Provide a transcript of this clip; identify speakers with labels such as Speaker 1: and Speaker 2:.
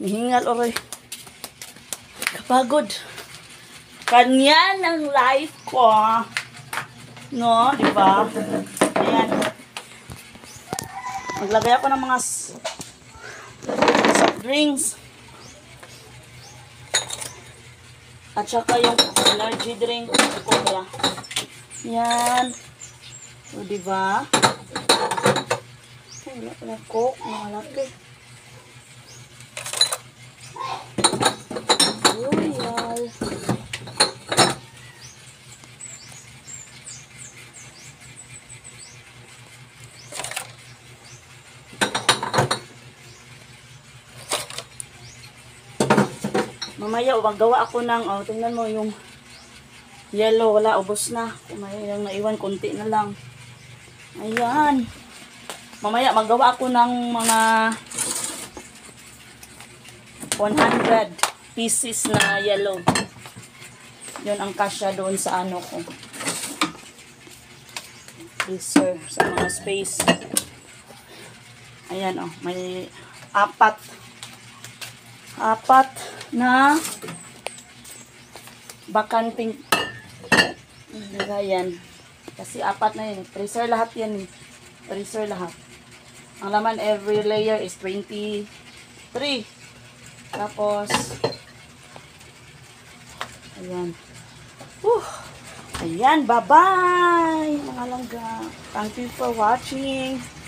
Speaker 1: Mihingal oray. Kapagod. Kanya ng life ko. No, di ba? Ayan. Maglagay ako ng mga soft drinks. At saka yung energy drink ko kaya. Yan. O, diba? Ay, wala pala coke. Malaki. Royal. Mamaya, magawa ako ng, oh, tingnan mo yung yellow, wala, ubos na. Mamaya yung naiwan, konti na lang. Ayan. Mamaya, magawa ako ng mga 100 pieces na yellow. Yun ang kasya doon sa ano ko. Freezer, sa mga space. Ayan, oh, may apat na bakanting lagayan. Kasi apat na yun. Freezer lahat yan. Freezer lahat. Ang laman every layer is 23. Tapos ayan. Ayan, bye-bye mga langga. Thank you for watching.